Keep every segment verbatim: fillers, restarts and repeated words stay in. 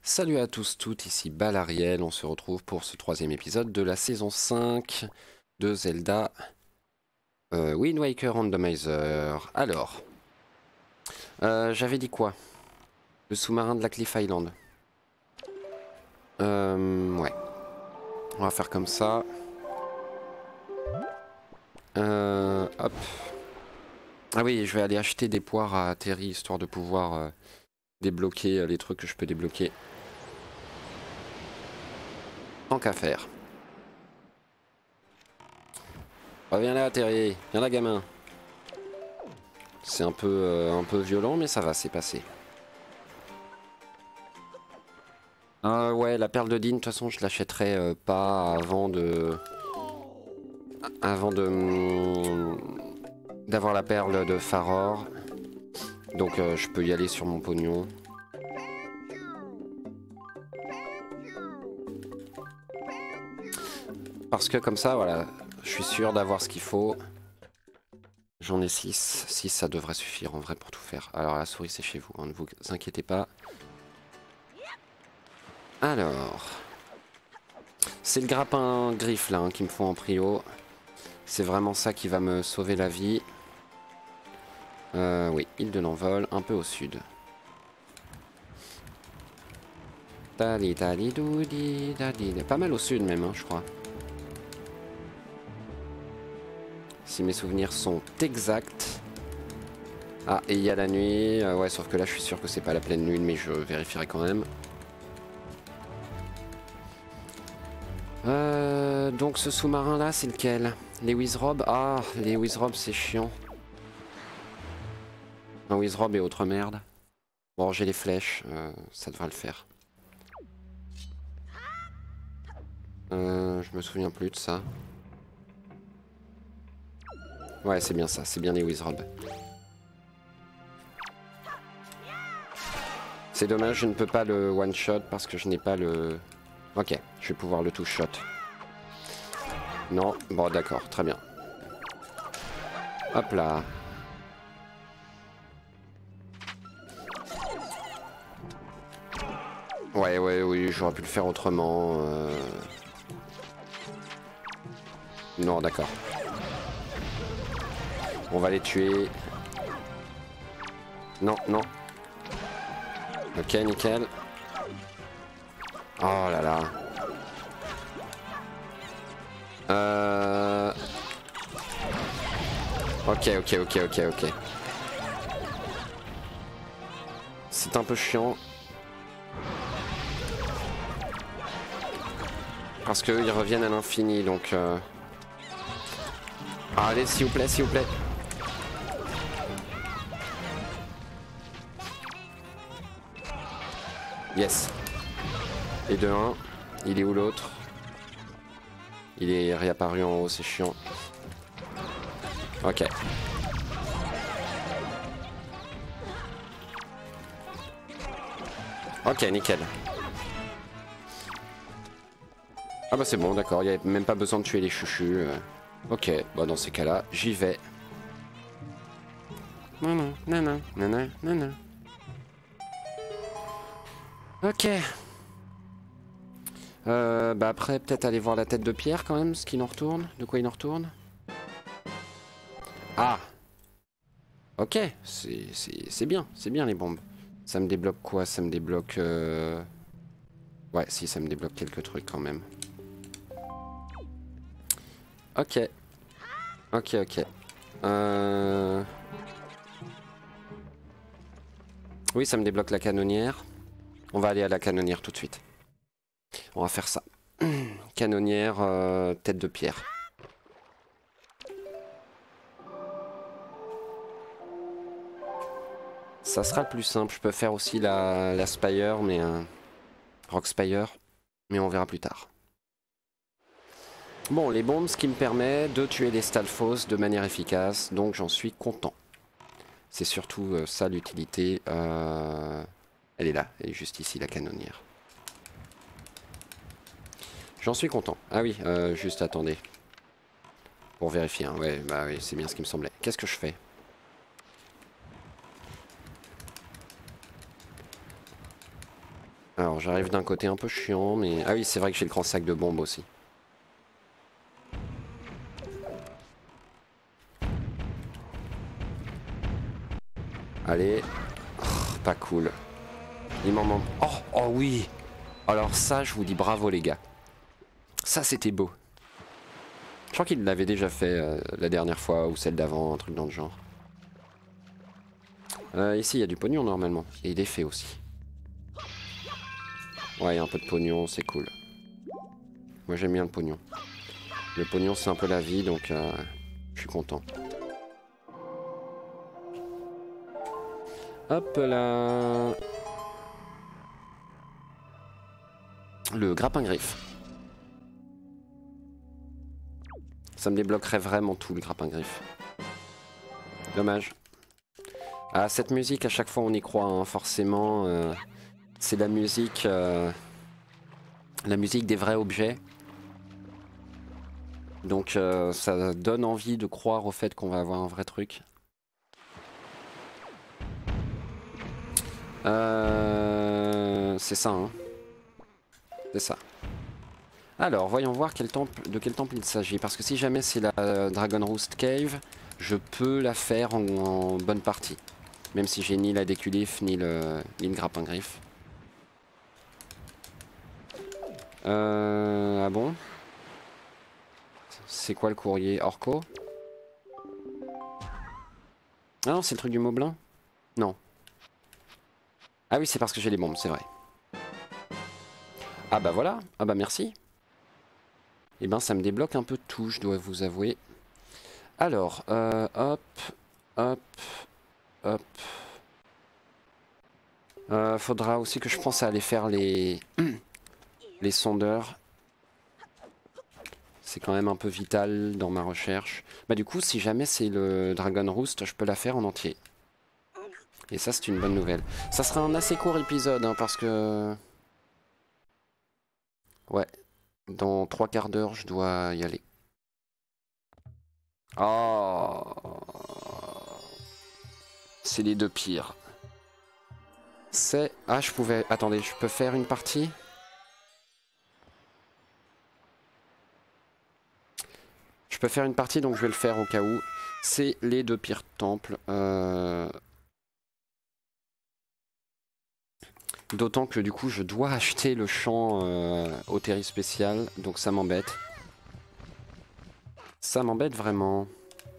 Salut à tous, toutes, ici Balariel, on se retrouve pour ce troisième épisode de la saison cinq de Zelda euh, Wind Waker Randomizer. Alors, euh, j'avais dit quoi? Le sous-marin de la Cliff Island. Euh, ouais, on va faire comme ça. Euh, hop. Ah oui, je vais aller acheter des poires à Terry, histoire de pouvoir euh, débloquer euh, les trucs que je peux débloquer. Tant qu'à faire. Reviens là, Terry. Viens là, gamin. C'est un peu, euh, un peu violent, mais ça va, c'est passé. Euh, ouais, la perle de Dean, de toute façon, je l'achèterai euh, pas avant de... Avant de... hum, d'avoir la perle de Faror. Donc euh, je peux y aller sur mon pognon. Parce que comme ça, voilà, je suis sûr d'avoir ce qu'il faut. J'en ai six. six, ça devrait suffire en vrai pour tout faire. Alors la souris, c'est chez vous, hein, ne vous inquiétez pas. Alors... C'est le grappin griffe là hein, qui me font en prio. C'est vraiment ça qui va me sauver la vie. Euh, oui, île de l'envol, un peu au sud. Tali, tali, doudi, tali. Pas mal au sud même, hein, je crois. Si mes souvenirs sont exacts. Ah, et il y a la nuit. Euh, ouais, sauf que là, je suis sûr que c'est pas la pleine lune, mais je vérifierai quand même. Euh, donc ce sous-marin là, c'est lequel? Les Wizrob? Ah, les Wizrob, c'est chiant. Un Wizrob et autre merde. Bon, j'ai les flèches, euh, ça devrait le faire. Euh, je me souviens plus de ça. Ouais, c'est bien ça, c'est bien les Wizrob. C'est dommage, je ne peux pas le one-shot parce que je n'ai pas le... Ok, je vais pouvoir le two-shot. Non, bon d'accord, très bien. Hop là. Ouais, ouais, oui, j'aurais pu le faire autrement. Euh... Non, d'accord. On va les tuer. Non, non. Ok, nickel. Oh là là. Euh... Ok, ok, ok, ok, ok. C'est un peu chiant. Parce qu'ils reviennent à l'infini, donc... Euh... Ah, allez, s'il vous plaît, s'il vous plaît. Yes. Et de un. Il est où l'autre? Il est réapparu en haut, c'est chiant. Ok. Ok, nickel. Ah bah c'est bon, d'accord, il n'y avait même pas besoin de tuer les chouchus. Euh... Ok, bah dans ces cas-là, j'y vais. Non, non, non, non, non, non, non, non. Ok. Euh, bah après, peut-être aller voir la tête de pierre quand même, ce qu'il en retourne. De quoi il en retourne? Ah. Ok, c'est bien, c'est bien les bombes. Ça me débloque quoi? Ça me débloque... Euh... Ouais, si, ça me débloque quelques trucs quand même. Ok. Ok, ok. Euh... Oui, ça me débloque la canonnière. On va aller à la canonnière tout de suite. On va faire ça. Canonnière, euh, tête de pierre. Ça sera le plus simple. Je peux faire aussi la, la Spire, mais... Euh, Rock Spire. Mais on verra plus tard. Bon, les bombes, ce qui me permet de tuer les Stalfos de manière efficace. Donc j'en suis content. C'est surtout euh, ça l'utilité. Euh... Elle est là. Elle est juste ici, la canonnière. J'en suis content. Ah oui, euh, juste attendez. Pour vérifier. Hein. Ouais, bah oui, c'est bien ce qui me semblait. Qu'est-ce que je fais? Alors j'arrive d'un côté un peu chiant, mais... Ah oui, c'est vrai que j'ai le grand sac de bombes aussi. Allez. Oh, pas cool. Il m'en manque... Oh, oh oui. Alors ça, je vous dis bravo les gars. Ça, c'était beau. Je crois qu'il l'avait déjà fait euh, la dernière fois, ou celle d'avant, un truc dans le genre. Euh, ici, il y a du pognon normalement. Et il est fait aussi. Ouais, il y a un peu de pognon, c'est cool. Moi, j'aime bien le pognon. Le pognon, c'est un peu la vie, donc euh, je suis content. Hop là. Le grappin-griffe. Ça me débloquerait vraiment tout, le grappin-griffe. Dommage. Ah, cette musique, à chaque fois, on y croit, hein, forcément. Euh, c'est la musique... Euh, la musique des vrais objets. Donc, euh, ça donne envie de croire au fait qu'on va avoir un vrai truc. Euh, c'est ça, hein. C'est ça. Alors, voyons voir quel temple, de quel temple il s'agit. Parce que si jamais c'est la euh, Dragon Roost Cave, je peux la faire en, en bonne partie. Même si j'ai ni la déculif, ni le, ni le grappin-griffe. Euh, ah bon? C'est quoi le courrier? Orco? Ah non, c'est le truc du Moblin? Non. Ah oui, c'est parce que j'ai les bombes, c'est vrai. Ah bah voilà. Ah bah merci. Eh ben ça me débloque un peu tout, je dois vous avouer. Alors, euh, hop, hop, hop. Euh, faudra aussi que je pense à aller faire les, les sondeurs. C'est quand même un peu vital dans ma recherche. Bah du coup, si jamais c'est le Dragon Roost, je peux la faire en entier. Et ça, c'est une bonne nouvelle. Ça sera un assez court épisode, hein, parce que... Ouais, dans trois quarts d'heure, je dois y aller. Oh, c'est les deux pires. C'est... Ah, je pouvais... Attendez, je peux faire une partie? Je peux faire une partie, donc je vais le faire au cas où. C'est les deux pires temples. Euh... D'autant que du coup, je dois acheter le champ euh, au terri spécial, donc ça m'embête. Ça m'embête vraiment.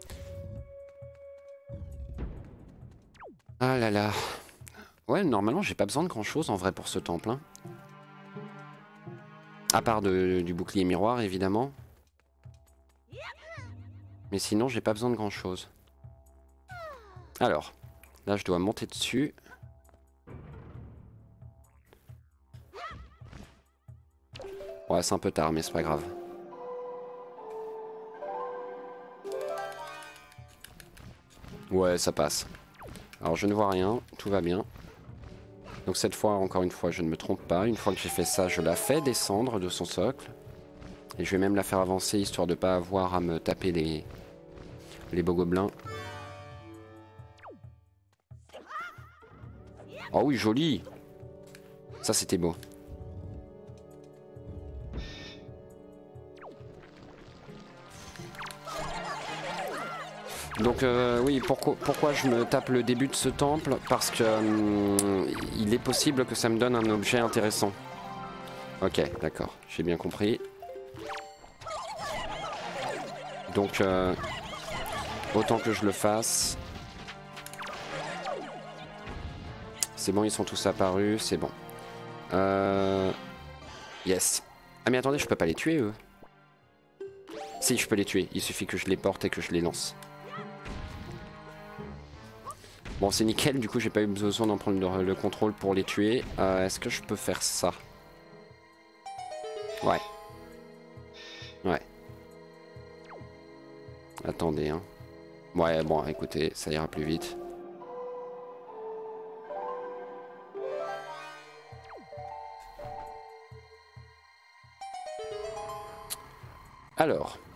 Ah là là. Ouais, normalement, j'ai pas besoin de grand chose en vrai pour ce temple. Hein. À part de, du bouclier miroir, évidemment. Mais sinon, j'ai pas besoin de grand chose. Alors, là, je dois monter dessus. Ouais, c'est un peu tard, mais c'est pas grave. Ouais, ça passe. Alors, je ne vois rien, tout va bien. Donc cette fois, encore une fois, je ne me trompe pas. Une fois que j'ai fait ça, je la fais descendre de son socle. Et je vais même la faire avancer, histoire de pas avoir à me taper les, les beaux gobelins. Oh oui, joli! Ça, c'était beau. Donc euh, oui, pourquoi, pourquoi je me tape le début de ce temple? Parce que hum, il est possible que ça me donne un objet intéressant. Ok, d'accord, j'ai bien compris. Donc euh, autant que je le fasse. C'est bon, ils sont tous apparus, c'est bon. Euh... Yes. Ah mais attendez, je peux pas les tuer eux. Si, je peux les tuer, il suffit que je les porte et que je les lance. Bon, c'est nickel, du coup j'ai pas eu besoin d'en prendre le, le contrôle pour les tuer. Euh, Est-ce que je peux faire ça? Ouais. Ouais. Attendez, hein. Ouais, bon, écoutez, ça ira plus vite. Alors.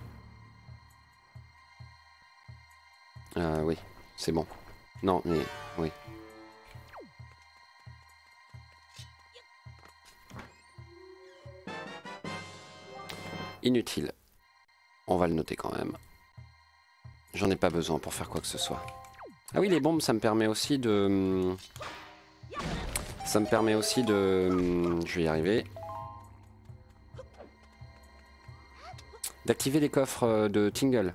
Euh, oui, c'est bon. Non, mais... Oui. inutile. On va le noter quand même. J'en ai pas besoin pour faire quoi que ce soit. Ah oui, les bombes, ça me permet aussi de... Ça me permet aussi de... Je vais y arriver. D'activer les coffres de Tingle.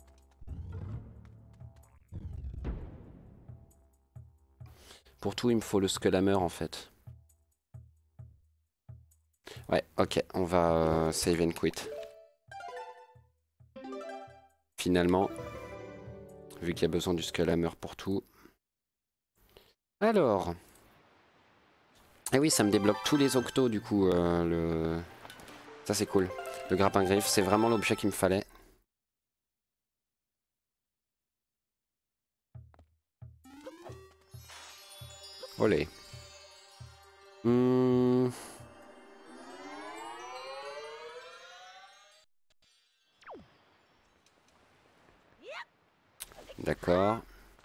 Pour tout, il me faut le Skullhammer en fait. Ouais, ok, on va euh, save and quit. Finalement, vu qu'il y a besoin du Skullhammer pour tout. Alors... Ah oui, ça me débloque tous les octos du coup. Euh, le... Ça c'est cool. Le grappin griffe, c'est vraiment l'objet qu'il me fallait. Olé. Hmm. D'accord.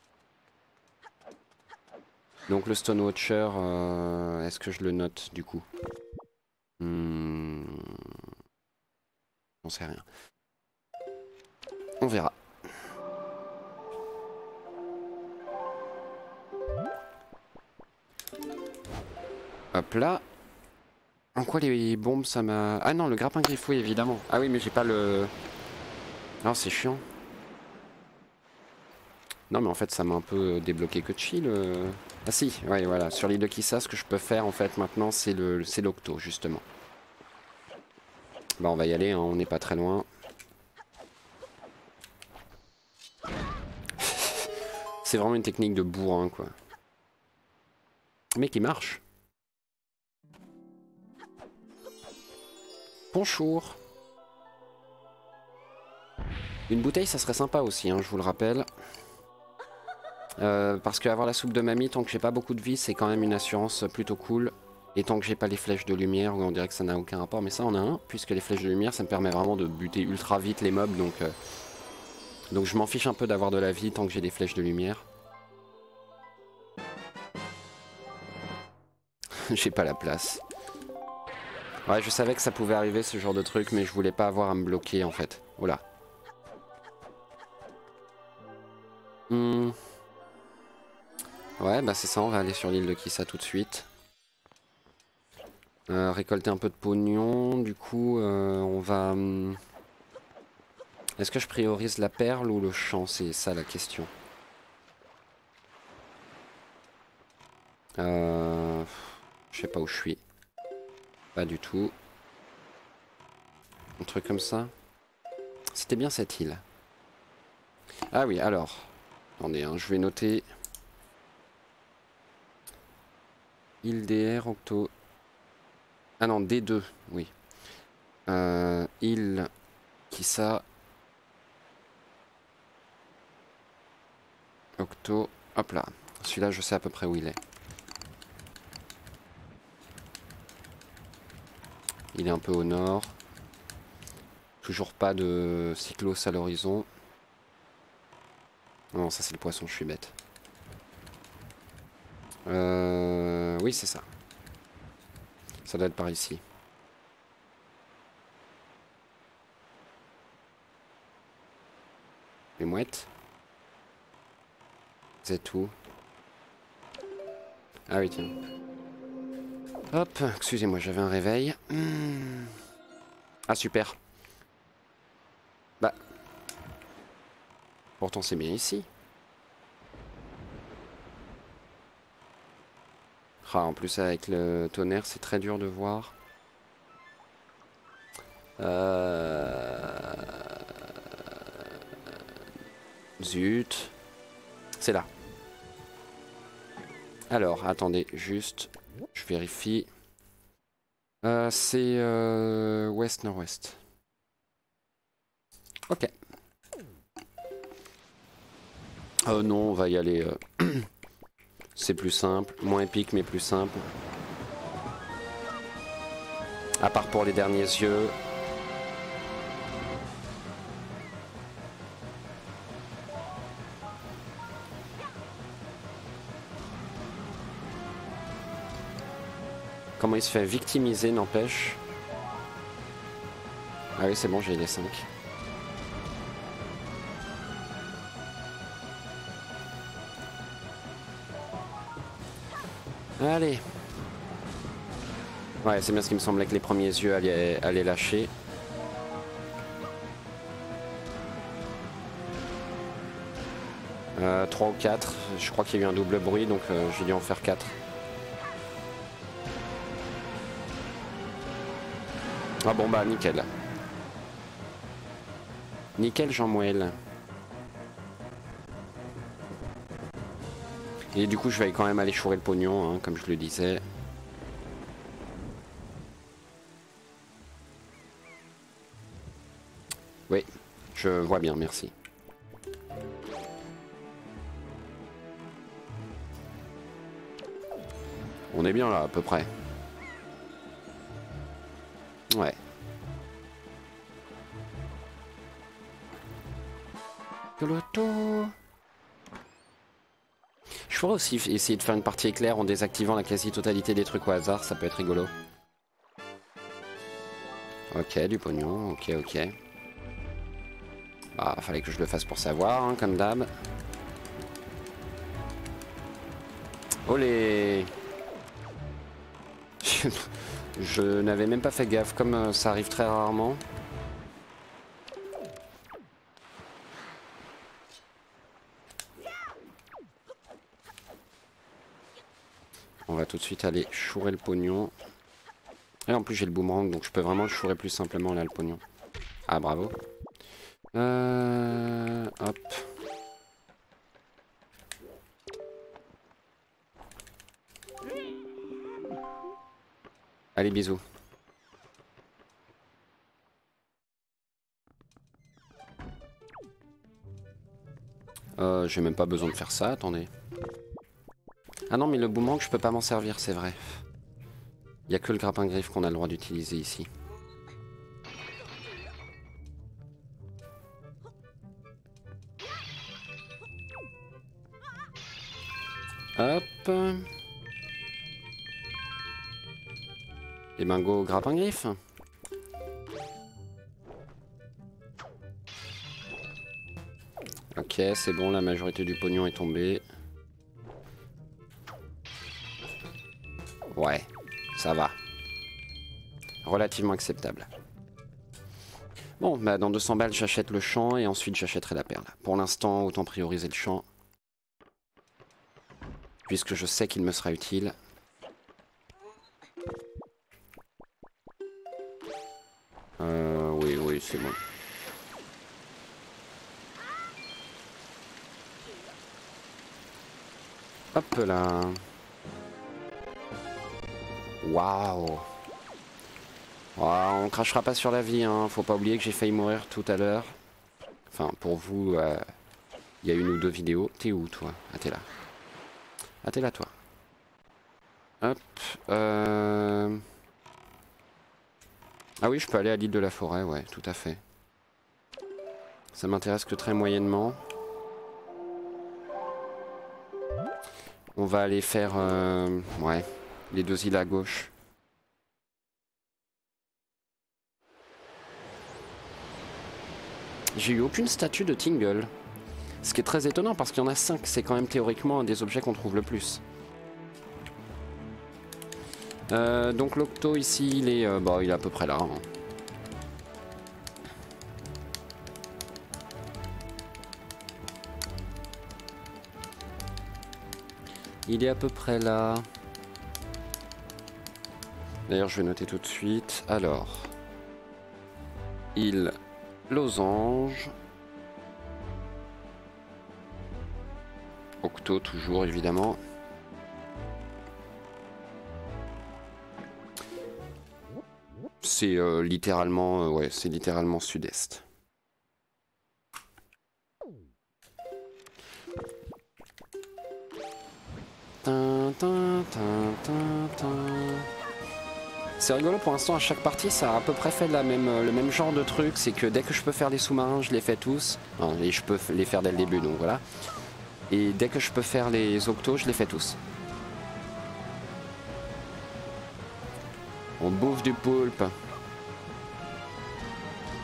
Donc le Stone Watcher, euh, est-ce que je le note du coup? hmm... On sait rien. On verra. Hop là. En quoi les bombes ça m'a... Ah non, le grappin griffe, oui évidemment. Ah oui, mais j'ai pas le... Non, c'est chiant. Non mais en fait ça m'a un peu débloqué que de chill. Euh... Ah si, ouais voilà. Sur l'île de Kissa, ce que je peux faire en fait maintenant c'est le c'est l'octo justement. Bah on va y aller, hein, on n'est pas très loin. C'est vraiment une technique de bourrin quoi. Mais qui marche. Bonjour. Une bouteille ça serait sympa aussi, hein, je vous le rappelle. Euh, parce qu'avoir la soupe de mamie, tant que j'ai pas beaucoup de vie, c'est quand même une assurance plutôt cool. Et tant que j'ai pas les flèches de lumière, on dirait que ça n'a aucun rapport, mais ça en a un, puisque les flèches de lumière, ça me permet vraiment de buter ultra vite les mobs, donc, euh, donc je m'en fiche un peu d'avoir de la vie tant que j'ai des flèches de lumière. J'ai pas la place. Ouais, je savais que ça pouvait arriver ce genre de truc, mais je voulais pas avoir à me bloquer en fait. Voilà. Hmm. Ouais, bah c'est ça, on va aller sur l'île de Kissa tout de suite. Euh, récolter un peu de pognon, du coup euh, on va... Hum... Est-ce que je priorise la perle ou le champ? C'est ça la question. Euh... Je sais pas où je suis. Pas du tout. Un truc comme ça. C'était bien cette île. Ah oui, alors. Attendez, hein, je vais noter. Île D R, Octo. Ah non, D deux, oui. Euh, île Kissa. Octo. Hop là. Celui-là, je sais à peu près où il est. Il est un peu au nord. Toujours pas de cyclos à l'horizon. Non, ça c'est le poisson, je suis bête. Euh... Oui, c'est ça. Ça doit être par ici. Les mouettes. C'est tout. Ah oui, tiens. Hop, excusez-moi, j'avais un réveil. Hmm. Ah, super. Bah. Pourtant, c'est bien ici. Ah, en plus, avec le tonnerre, c'est très dur de voir. Euh... Zut. C'est là. Alors, attendez, juste, je vérifie. Euh, c'est euh, ouest-nord-ouest. Ok. Oh non, on va y aller. Euh... c'est plus simple, moins épique mais plus simple. À part pour les derniers yeux. Comment il se fait victimiser, n'empêche. Ah oui, c'est bon, j'ai les cinq. Allez. Ouais, c'est bien ce qui me semblait que les premiers yeux allaient, allaient lâcher. Euh, trois ou quatre. Je crois qu'il y a eu un double bruit, donc euh, j'ai dû en faire quatre. Ah bon bah nickel. Nickel Jean-Mouel. Et du coup je vais quand même aller chourer le pognon, hein, comme je le disais. Oui, je vois bien, merci. On est bien là à peu près. Ouais. Je pourrais aussi essayer de faire une partie éclair en désactivant la quasi-totalité des trucs au hasard, ça peut être rigolo. Ok, du pognon, ok, ok. Bah, fallait que je le fasse pour savoir, hein, comme d'hab. Olé. Je, je n'avais même pas fait gaffe, comme ça arrive très rarement. On va tout de suite aller chourer le pognon. Et en plus j'ai le boomerang, donc je peux vraiment le chourer plus simplement là, le pognon. Ah, bravo. Euh, hop. Allez, bisous. Euh, j'ai même pas besoin de faire ça, attendez. Ah non, mais le boomerang, je peux pas m'en servir, c'est vrai. Il n'y a que le grappin griffe qu'on a le droit d'utiliser ici. Hop. Et ben go grappin griffe. Ok, c'est bon, la majorité du pognon est tombée. Ouais, ça va. Relativement acceptable. Bon, bah dans deux cents balles, j'achète le champ et ensuite j'achèterai la perle. Pour l'instant, autant prioriser le champ. Puisque je sais qu'il me sera utile. Euh, oui, oui, c'est bon. Hop là. Waouh. On crachera pas sur la vie, hein. Faut pas oublier que j'ai failli mourir tout à l'heure. Enfin, pour vous, il euh, y a une ou deux vidéos. T'es où, toi? Ah, t'es là. Ah, t'es là, toi. Hop. Euh... Ah oui, je peux aller à l'île de la forêt, ouais, tout à fait. Ça m'intéresse que très moyennement. On va aller faire... Euh... Ouais, les deux îles à gauche. J'ai eu aucune statue de Tingle. Ce qui est très étonnant parce qu'il y en a cinq. C'est quand même théoriquement un des objets qu'on trouve le plus. Euh, donc l'octo ici, il est, euh, bah, il est à peu près là. Hein. Il est à peu près là. D'ailleurs, je vais noter tout de suite. Alors, île Losange. Octo toujours évidemment. C'est euh, littéralement, euh, ouais, c'est littéralement sud-est. C'est rigolo pour l'instant, à chaque partie ça a à peu près fait la même, le même genre de truc, c'est que dès que je peux faire les sous-marins je les fais tous, enfin, et je peux les faire dès le début donc voilà, et dès que je peux faire les octos je les fais tous. On bouffe du poulpe.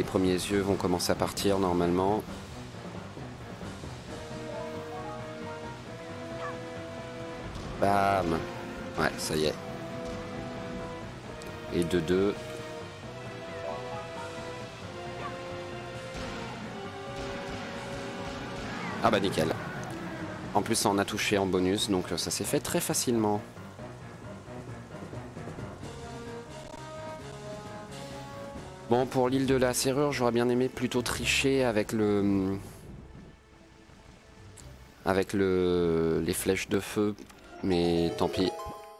premiers yeux vont commencer à partir normalement. Bam. Ouais, ça y est. Et de deux. Ah bah nickel. En plus, on a touché en bonus, donc ça s'est fait très facilement. Bon, pour l'île de la serrure, j'aurais bien aimé plutôt tricher avec le... Avec le... les flèches de feu, mais tant pis.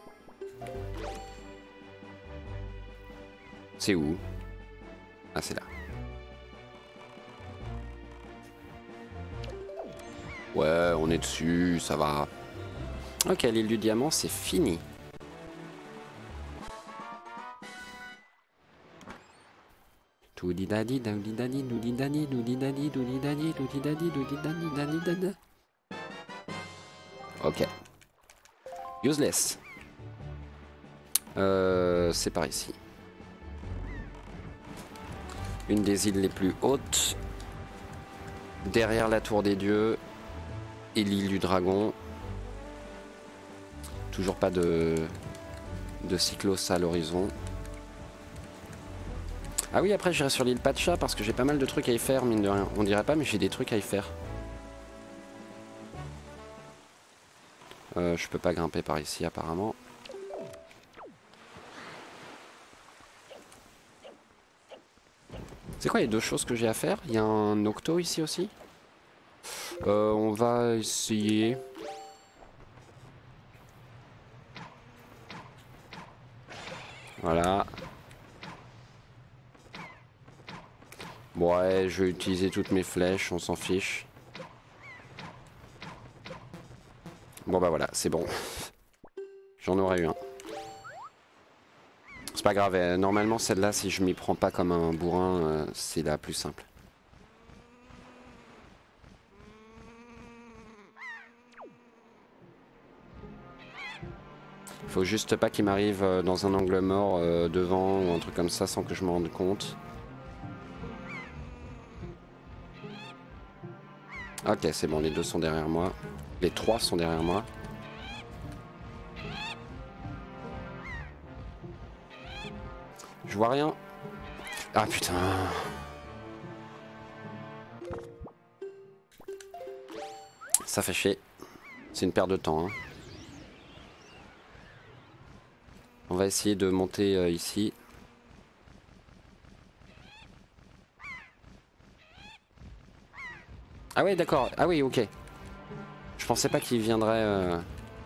C'est où? Ah, c'est là. Ouais, on est dessus, ça va. Ok, l'île du diamant, c'est fini. Doudi dadi, doudi dadi, doudi dadi, doudi dadi, doudi dadi, doudi dadi, doudi dadi, dadi, dadi. Ok. Useless. Euh, c'est par ici. Une des îles les plus hautes. Derrière la tour des dieux. Et l'île du dragon. Toujours pas de, de cyclos à l'horizon. Ah oui, après j'irai sur l'île Pacha parce que j'ai pas mal de trucs à y faire, mine de rien. On dirait pas, mais j'ai des trucs à y faire. Euh, je peux pas grimper par ici apparemment. C'est quoi les deux choses que j'ai à faire? Il y a un octo ici aussi. Euh, on va essayer. Voilà. Ouais, je vais utiliser toutes mes flèches, on s'en fiche. Bon bah voilà, c'est bon. J'en aurais eu un. C'est pas grave, normalement celle-là, si je m'y prends pas comme un bourrin, euh, c'est la plus simple. Faut juste pas qu'il m'arrive dans un angle mort euh, devant ou un truc comme ça sans que je m'en rende compte. Ok, c'est bon, les deux sont derrière moi. Les trois sont derrière moi. Je vois rien. Ah putain. Ça fait chier. C'est une perte de temps. Hein. On va essayer de monter euh, ici. Ah oui, d'accord. Ah oui, ok. Je pensais pas qu'il viendrait... Euh...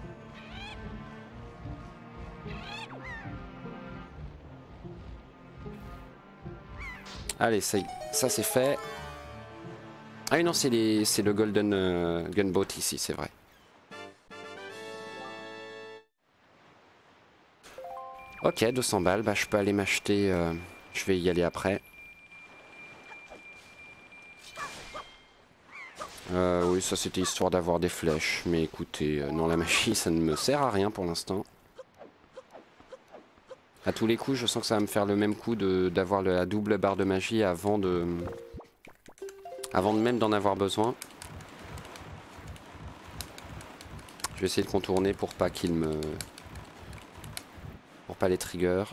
Allez, ça, ça c'est fait. Ah oui, non, c'est le Golden euh, Gunboat ici, c'est vrai. Ok, deux cents balles, bah je peux aller m'acheter, euh, je vais y aller après. Euh, oui, ça c'était histoire d'avoir des flèches, mais écoutez, euh, non la magie ça ne me sert à rien pour l'instant. À tous les coups, je sens que ça va me faire le même coup d'avoir la double barre de magie avant de... Avant de même d'en avoir besoin. Je vais essayer de contourner pour pas qu'il me... Pour pas les trigger.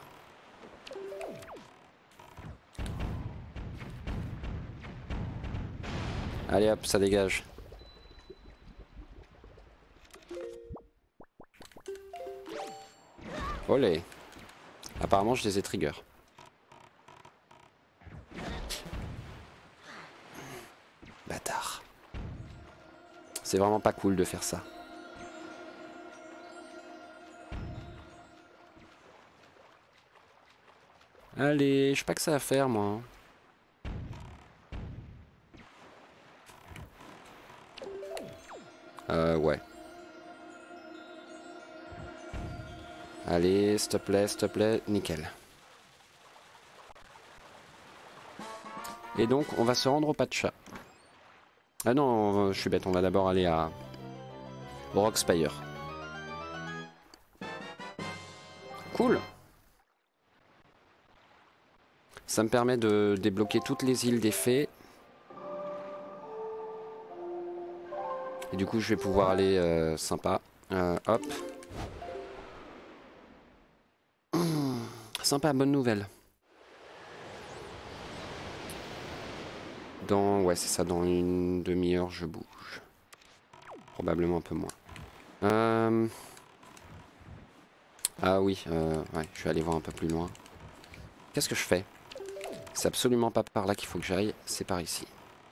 Allez hop, ça dégage. Olé. Apparemment je les ai trigger. Bâtard. C'est vraiment pas cool de faire ça. Allez, je sais pas que ça à faire moi. Euh, ouais. Allez, s'il te plaît, s'il te plaît, nickel. Et donc, on va se rendre au Pacha. Ah non, je suis bête, on va d'abord aller à Rockspire. Cool. Ça me permet de débloquer toutes les îles des fées. Et du coup, je vais pouvoir aller euh, sympa. Euh, hop. Mmh, sympa, bonne nouvelle. Dans, ouais, c'est ça, dans une demi-heure, je bouge. Probablement un peu moins. Euh... Ah oui, euh, ouais, je vais aller voir un peu plus loin. Qu'est-ce que je fais? C'est absolument pas par là qu'il faut que j'aille, c'est par ici.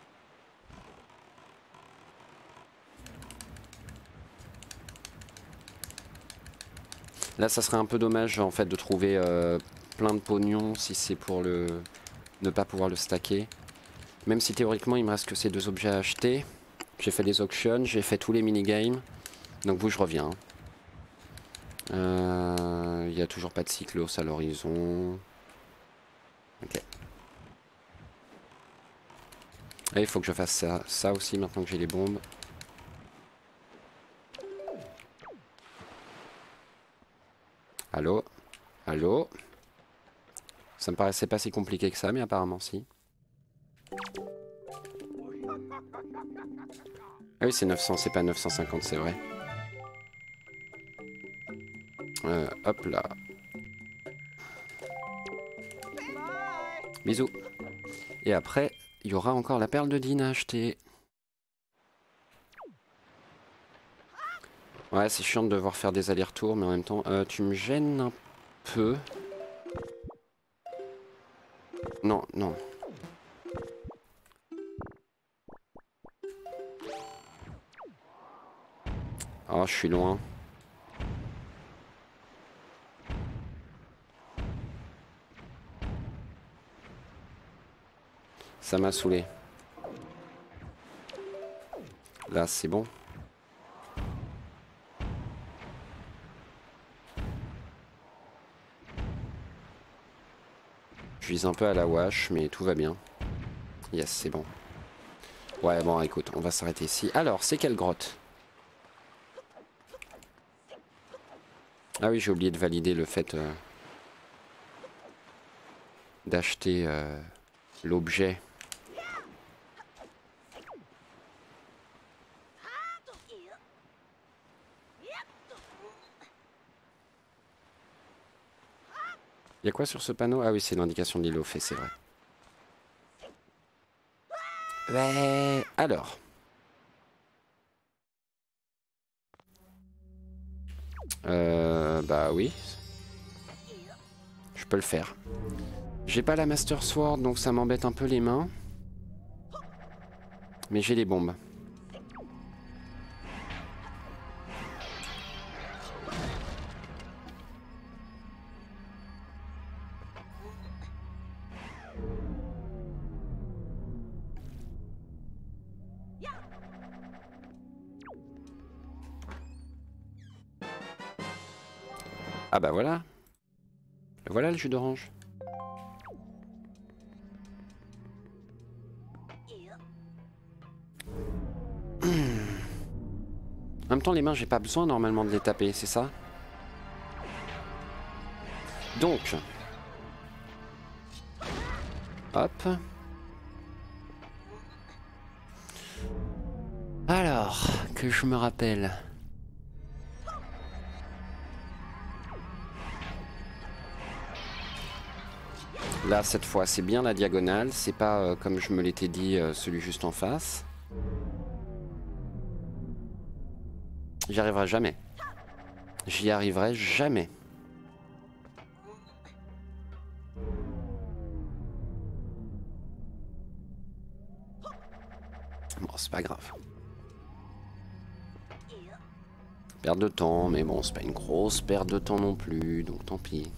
Là, ça serait un peu dommage en fait de trouver euh, plein de pognon si c'est pour le ne pas pouvoir le stacker. Même si théoriquement il me reste que ces deux objets à acheter. J'ai fait des auctions, j'ai fait tous les minigames. Donc vous, je reviens. Il euh, n'y a toujours pas de cyclos à l'horizon. Ok. Et il faut que je fasse ça, ça aussi maintenant que j'ai les bombes. Allô? Allô? Ça me paraissait pas si compliqué que ça, mais apparemment si. Ah oui, c'est neuf cents, c'est pas neuf cent cinquante, c'est vrai. Euh, hop là. Bisous. Et après, il y aura encore la perle de Dean à acheter. Ouais, c'est chiant de devoir faire des allers-retours, mais en même temps, euh, tu me gênes un peu. Non, non. Oh, je suis loin. Ça m'a saoulé. Là, c'est bon. Je vise un peu à la wash, mais tout va bien. Yes, c'est bon. Ouais, bon, écoute, on va s'arrêter ici. Alors, c'est quelle grotte? Ah oui, j'ai oublié de valider le fait euh, d'acheter euh, l'objet. Il y a quoi sur ce panneau? Ah oui, c'est l'indication de l'île aux fées, c'est vrai. Ouais, alors. Euh, bah oui. Je peux le faire. J'ai pas la Master Sword, donc ça m'embête un peu les mains. Mais j'ai les bombes. Ah bah voilà. Voilà le jus d'orange. En même temps, les mains, j'ai pas besoin normalement de les taper, c'est ça? Donc. Hop. Alors, que je me rappelle. Là, cette fois, c'est bien la diagonale. C'est pas, euh, comme je me l'étais dit, euh, celui juste en face. J'y arriverai jamais. J'y arriverai jamais. Bon, c'est pas grave. Perte de temps, mais bon, c'est pas une grosse perte de temps non plus, donc tant pis.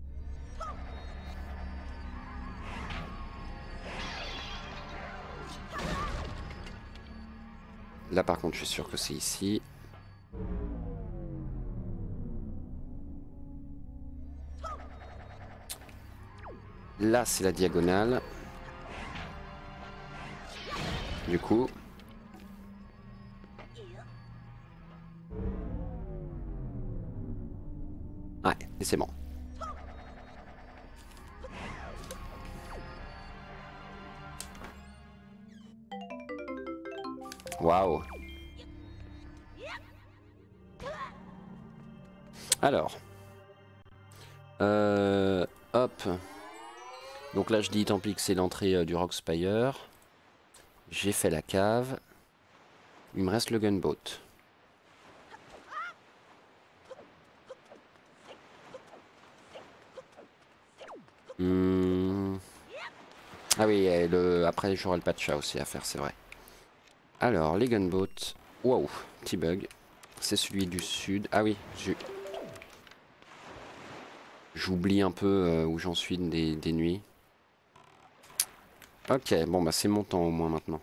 Là, par contre, je suis sûr que c'est ici. Là, c'est la diagonale. Du coup... Ouais, et c'est bon. Waouh. Alors. Euh, hop. Donc là je dis tant pis que c'est l'entrée euh, du Rockspire. J'ai fait la cave. Il me reste le gunboat. Hmm. Ah oui, et le... après j'aurai le patcha aussi à faire, c'est vrai. Alors, les gunboats. Wow, petit bug. C'est celui du sud. Ah oui, j'oublie un peu euh, où j'en suis des, des nuits. Ok, bon bah c'est mon temps au moins maintenant.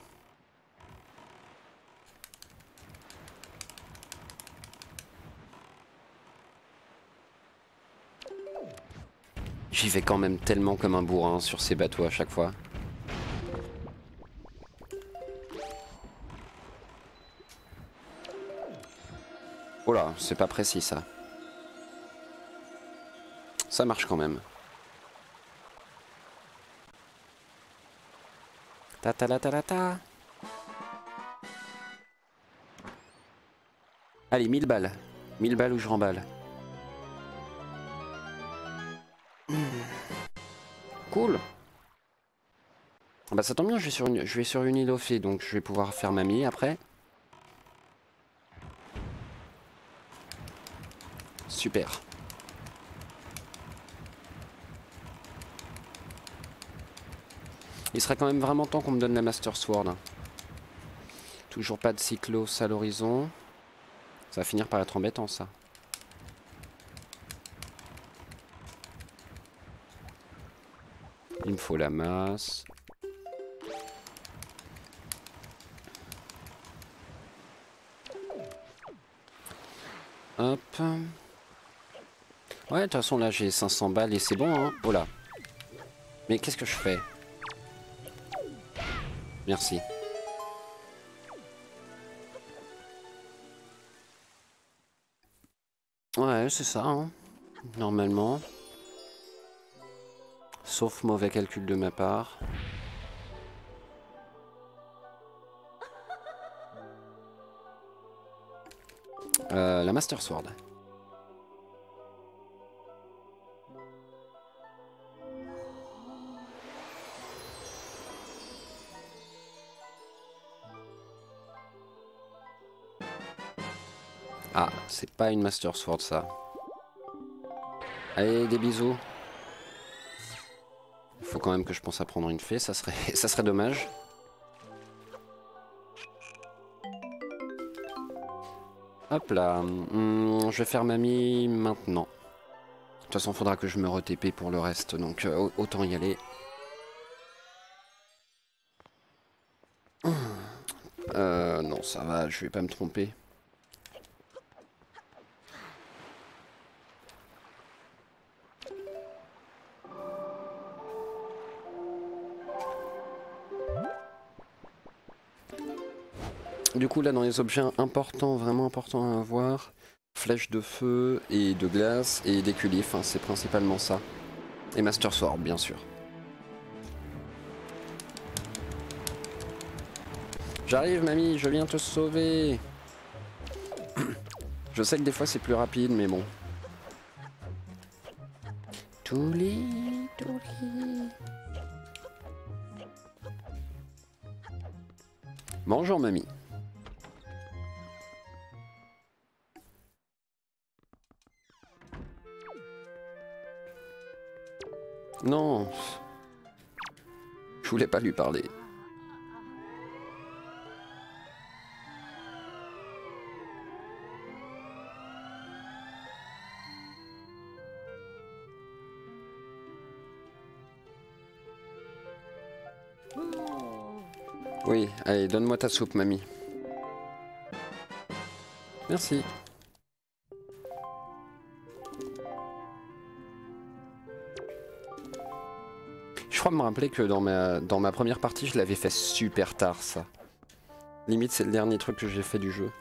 J'y vais quand même tellement comme un bourrin sur ces bateaux à chaque fois. Oh là, c'est pas précis ça. Ça marche quand même. Ta ta la ta la ta. Allez, mille balles. mille balles ou je remballe. Cool. Bah ça tombe bien, je vais sur une, je vais sur une île au fait, donc je vais pouvoir faire mamie après. Super. Il serait quand même vraiment temps qu'on me donne la Master Sword. Toujours pas de cyclos à l'horizon. Ça va finir par être embêtant ça. Il me faut la masse. Hop. Ouais, de toute façon là j'ai cinq cents balles et c'est bon hein. Oh là. Mais qu'est-ce que je fais? Merci. Ouais, c'est ça hein. Normalement. Sauf mauvais calcul de ma part. Euh, la Master Sword. Ah, c'est pas une Master Sword ça. Allez, des bisous. Il faut quand même que je pense à prendre une fée, ça serait, ça serait dommage. Hop là, hum, je vais faire mamie maintenant. De toute façon, il faudra que je me re-T P pour le reste, donc euh, autant y aller. Euh, non, ça va, je vais pas me tromper. Du coup, là, dans les objets importants, vraiment importants à avoir, flèches de feu et de glace et des culis, enfin, c'est principalement ça. Et Master Sword, bien sûr. J'arrive, mamie, je viens te sauver. Je sais que des fois c'est plus rapide, mais bon. Touli, touli. Bonjour, mamie. Non. Je voulais pas lui parler. Oui, allez, donne-moi ta soupe, mamie. Merci. Je crois me rappeler que dans ma, dans ma première partie, je l'avais fait super tard, ça. Limite, c'est le dernier truc que j'ai fait du jeu.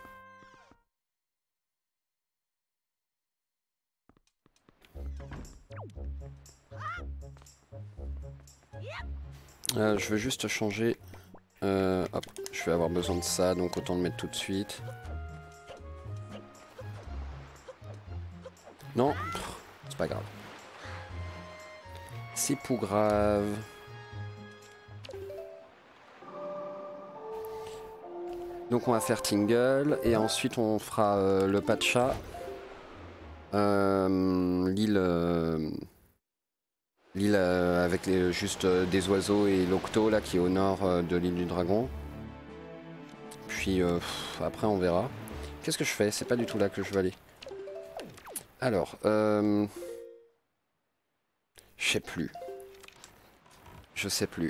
Euh, je veux juste changer Euh, hop, je vais avoir besoin de ça, donc autant le mettre tout de suite. Non, c'est pas grave. C'est pas grave. Donc on va faire Tingle et ensuite on fera euh, le Pacha. Euh, l'île euh, l'île euh, avec les, juste euh, des oiseaux et l'Octo là qui est au nord euh, de l'île du Dragon. Puis euh, pff, après on verra. Qu'est-ce que je fais? C'est pas du tout là que je veux aller. Alors, euh, je sais plus. Je sais plus.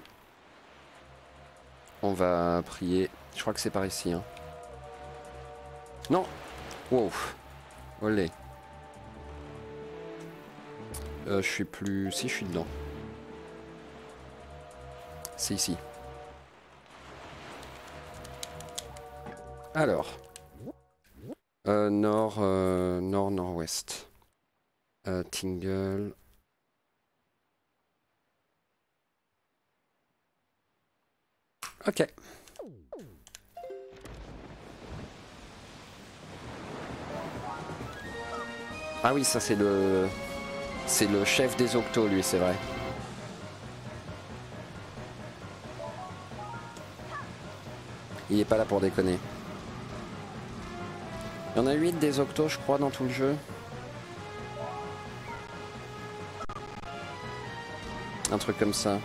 On va prier. Je crois que c'est par ici. Hein. Non. Wow. Olé. Euh, je suis plus... Si, je suis dedans. C'est ici. Alors. Euh, nord, euh, nord, nord-ouest. Euh, Tingle. Ok. Ah oui, ça c'est le... C'est le chef des Octos, lui, c'est vrai. Il est pas là pour déconner. Il y en a huit des Octos, je crois, dans tout le jeu. Un truc comme ça.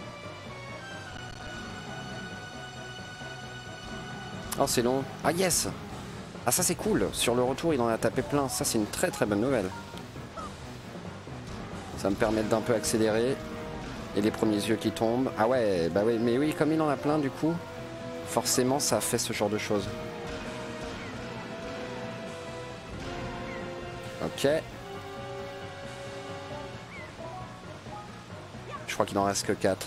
Oh, c'est long. Ah, yes! Ah, ça c'est cool. Sur le retour, il en a tapé plein. Ça, c'est une très très bonne nouvelle. Ça me permet d'un peu accélérer. Et les premiers yeux qui tombent. Ah ouais, bah oui, mais oui, comme il en a plein, du coup, forcément, ça fait ce genre de choses. Ok. Je crois qu'il en reste que quatre.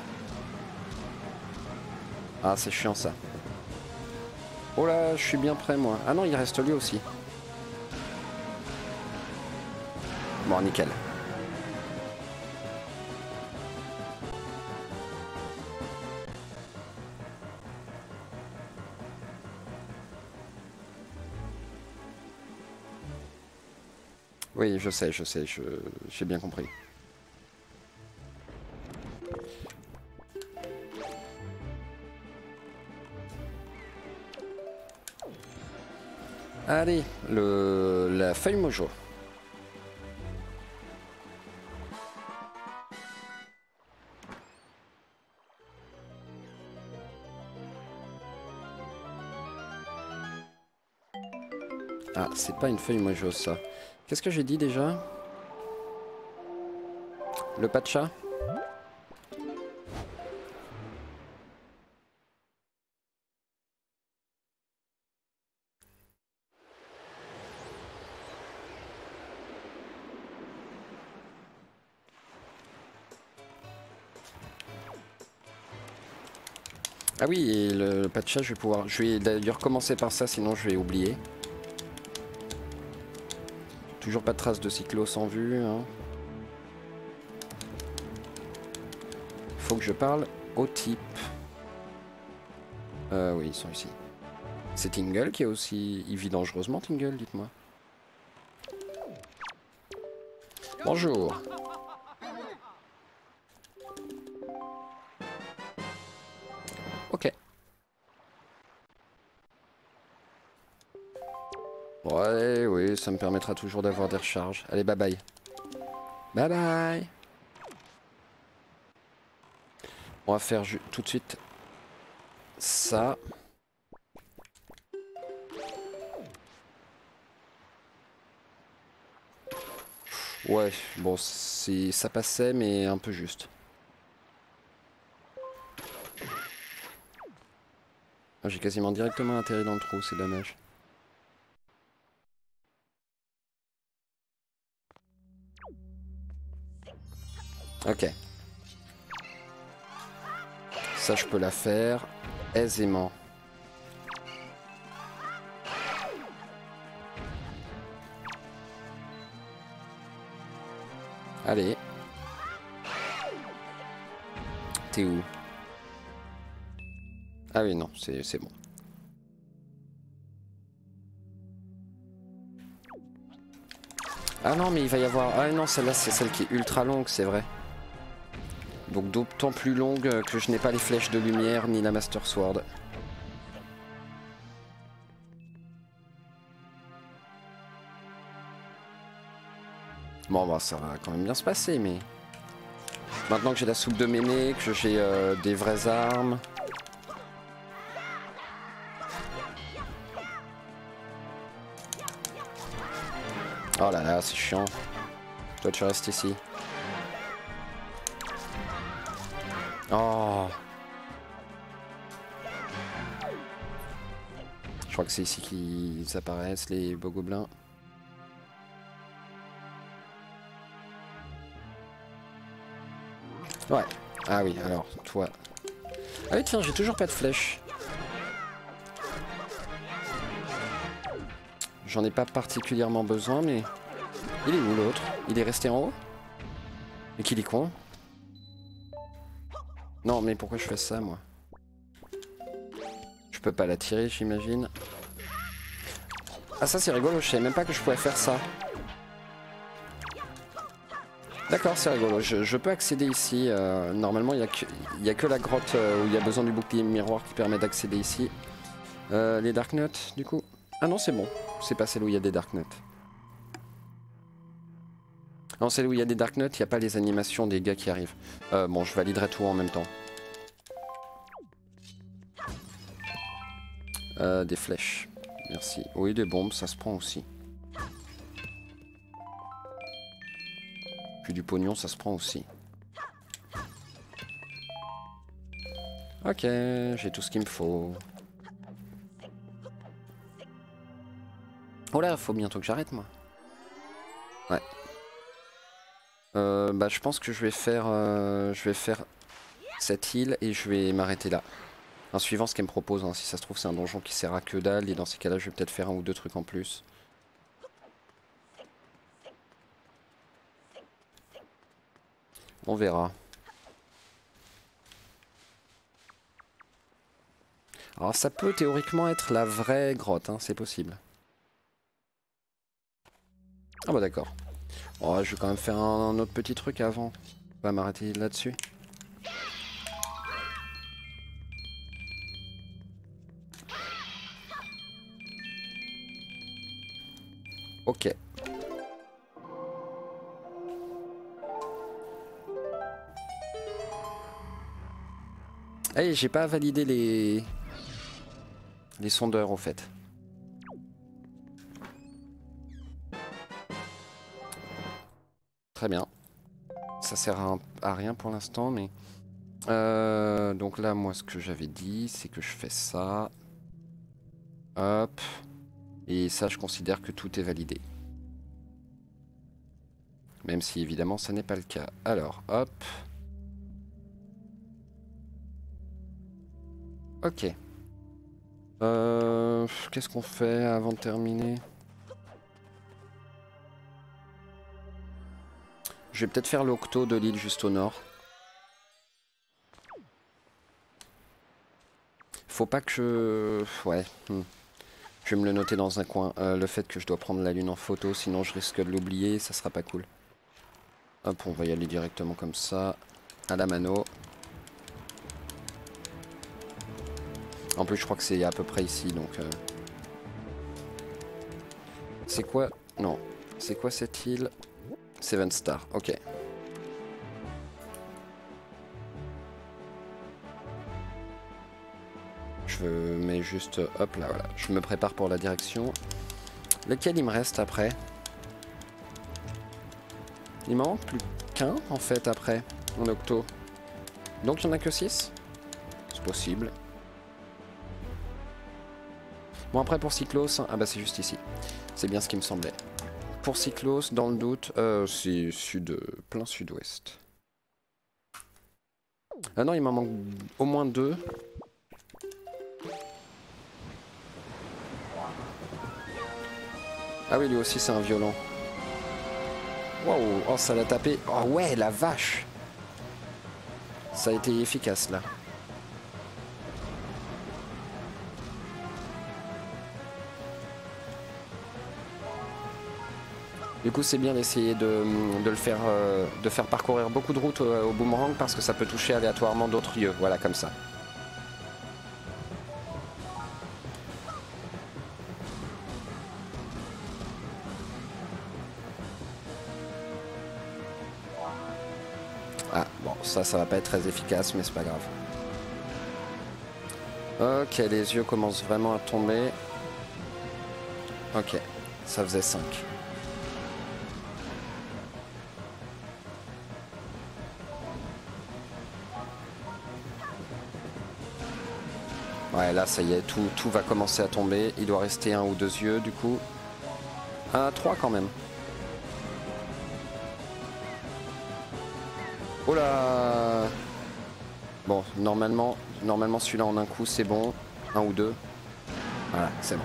Ah, c'est chiant ça. Oh là, je suis bien prêt moi. Ah non, il reste lui aussi. Bon, nickel. Oui, je sais, je sais, je, j'ai bien compris. Allez, le, la feuille mojo. Ah, c'est pas une feuille mojo ça. Qu'est-ce que j'ai dit déjà? Le Pacha? Ah oui, et le, le Pacha, je vais pouvoir... Je vais d'ailleurs commencer par ça, sinon je vais oublier. Toujours pas de traces de Cyclos en vue. Hein. Faut que je parle au type. Euh, oui, ils sont ici. C'est Tingle qui est aussi... Il vit dangereusement, Tingle, dites-moi. Bonjour. Ok. Ouais, oui, ça me permettra toujours d'avoir des recharges. Allez, bye bye. Bye bye. On va faire tout de suite ça. Ouais, bon, si ça passait, mais un peu juste. Ah, j'ai quasiment directement atterri dans le trou, c'est dommage. Ok. Ça, je peux la faire aisément. Allez. T'es où? Ah oui, non, c'est bon. Ah non, mais il va y avoir... Ah non, celle-là, c'est celle qui est ultra longue, c'est vrai. Donc d'autant plus longue que je n'ai pas les flèches de lumière ni la Master Sword. Bon, bah ça va quand même bien se passer, mais... Maintenant que j'ai la soupe de méné, que j'ai euh, des vraies armes... Oh là là, c'est chiant. Toi, tu restes ici. Oh. Je crois que c'est ici qu'ils apparaissent, les beaux gobelins. Ouais. Ah oui, alors, toi... Ah oui, tiens, j'ai toujours pas de flèche. J'en ai pas particulièrement besoin, mais... Il est où l'autre? Il est resté en haut? Mais qu'il est con. Non, mais pourquoi je fais ça, moi? Je peux pas la tirer, j'imagine. Ah, ça c'est rigolo, je savais même pas que je pouvais faire ça. D'accord, c'est rigolo. Je, je peux accéder ici. Euh, normalement, il n'y a, a que la grotte euh, où il y a besoin du bouclier miroir qui permet d'accéder ici. Euh, les Dark Nuts, du coup. Ah non, c'est bon. C'est pas celle où il y a des Dark Nuts. Non, celle où il y a des Dark Nuts, il n'y a pas les animations des gars qui arrivent. Euh, bon, je validerai tout en même temps. Euh, des flèches. Merci. Oui, des bombes, ça se prend aussi. Puis du pognon, ça se prend aussi. Ok, j'ai tout ce qu'il me faut. Oh là, faut bientôt que j'arrête, moi. Ouais. Euh, bah, je pense que je vais faire, euh, je vais faire cette île et je vais m'arrêter là. En suivant ce qu'elle me propose, hein. Si ça se trouve, c'est un donjon qui sert à que dalle et dans ces cas-là, je vais peut-être faire un ou deux trucs en plus. On verra. Alors ça peut théoriquement être la vraie grotte, hein, c'est possible. Ah bah d'accord. Oh, je vais quand même faire un, un autre petit truc avant. On va m'arrêter là-dessus. Ok. Allez, j'ai pas validé les... les sondeurs au fait. Très bien. Ça sert à, à rien pour l'instant, mais... Euh, donc là, moi, ce que j'avais dit, c'est que je fais ça. Hop. Et ça, je considère que tout est validé. Même si, évidemment, ça n'est pas le cas. Alors, hop. Ok. Euh, Qu'est-ce qu'on fait avant de terminer? Je vais peut-être faire l'octo de l'île juste au nord. Faut pas que je... Ouais. Hmm. Je vais me le noter dans un coin. Euh, le fait que je dois prendre la lune en photo, sinon je risque de l'oublier, ça sera pas cool. Hop, on va y aller directement comme ça. À la mano. En plus, je crois que c'est à peu près ici, donc... Euh... C'est quoi? Non. C'est quoi cette île? Seven Star, ok. Je mets juste... Hop là, voilà. Je me prépare pour la direction. Lequel il me reste après? Il m'en manque plus qu'un, en fait, après, en octo. Donc il n'y en a que six? C'est possible. Bon, après pour Cyclos, ah bah c'est juste ici. C'est bien ce qui me semblait. Pour Cyclos, dans le doute, euh, c'est sud, plein sud-ouest. Ah non, il m'en manque au moins deux. Ah oui, lui aussi c'est un violent. Waouh, oh ça l'a tapé. Oh ouais, la vache. Ça a été efficace là. Du coup, c'est bien d'essayer de, de le faire, euh, de faire parcourir beaucoup de routes au, au boomerang parce que ça peut toucher aléatoirement d'autres lieux. Voilà, comme ça. Ah, bon, ça, ça va pas être très efficace, mais c'est pas grave. Ok, les yeux commencent vraiment à tomber. Ok, ça faisait cinq. Ouais, là, ça y est, tout, tout va commencer à tomber. Il doit rester un ou deux yeux, du coup. Ah, trois quand même. Oh là! Bon, normalement, normalement celui-là en un coup, c'est bon. Un ou deux. Voilà, c'est bon.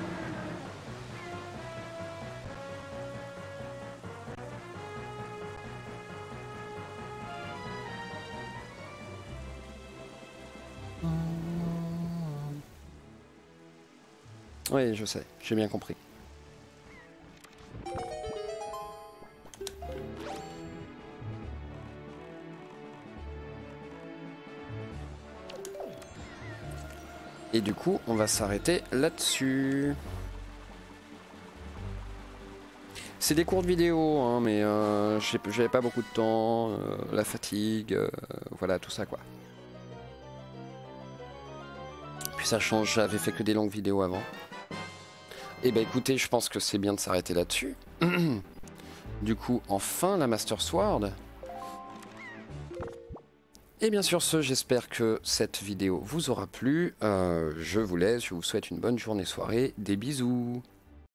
Oui, je sais, j'ai bien compris. Et du coup, on va s'arrêter là-dessus. C'est des courtes vidéos, hein, mais euh, j'avais pas beaucoup de temps, euh, la fatigue, euh, voilà, tout ça quoi. Puis ça change, j'avais fait que des longues vidéos avant. Et bah écoutez, je pense que c'est bien de s'arrêter là-dessus. Du coup, enfin la Master Sword. Et bien sur ce, j'espère que cette vidéo vous aura plu. Euh, je vous laisse, je vous souhaite une bonne journée, soirée. Des bisous.